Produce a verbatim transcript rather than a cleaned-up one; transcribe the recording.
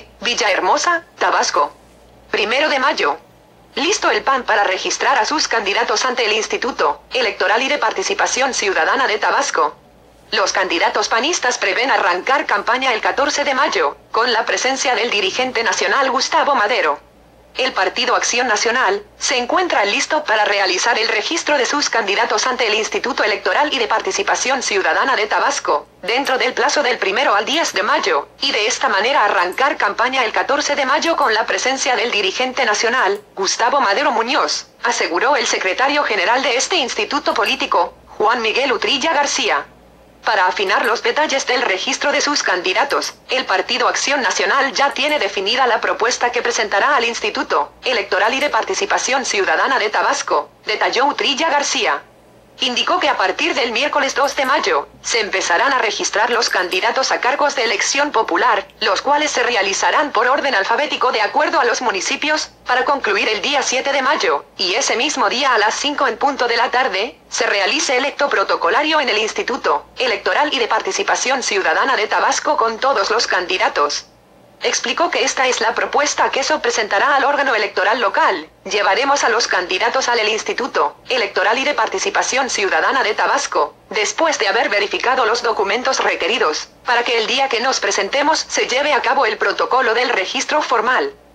Villahermosa, Tabasco. Primero de mayo. Listo el P A N para registrar a sus candidatos ante el Instituto Electoral y de Participación Ciudadana de Tabasco. Los candidatos panistas prevén arrancar campaña el catorce de mayo, con la presencia del dirigente nacional Gustavo Madero. El Partido Acción Nacional se encuentra listo para realizar el registro de sus candidatos ante el Instituto Electoral y de Participación Ciudadana de Tabasco, dentro del plazo del primero al diez de mayo, y de esta manera arrancar campaña el catorce de mayo con la presencia del dirigente nacional, Gustavo Madero Muñoz, aseguró el secretario general de este instituto político, Juan Miguel Utrilla García. Para afinar los detalles del registro de sus candidatos, el Partido Acción Nacional ya tiene definida la propuesta que presentará al Instituto Electoral y de Participación Ciudadana de Tabasco, detalló Utrilla García. Indicó que a partir del miércoles dos de mayo, se empezarán a registrar los candidatos a cargos de elección popular, los cuales se realizarán por orden alfabético de acuerdo a los municipios, para concluir el día siete de mayo, y ese mismo día a las cinco en punto de la tarde, se realice el acto protocolario en el Instituto Electoral y de Participación Ciudadana de Tabasco con todos los candidatos. Explicó que esta es la propuesta que se presentará al órgano electoral local. Llevaremos a los candidatos al el Instituto Electoral y de Participación Ciudadana de Tabasco, después de haber verificado los documentos requeridos, para que el día que nos presentemos se lleve a cabo el protocolo del registro formal.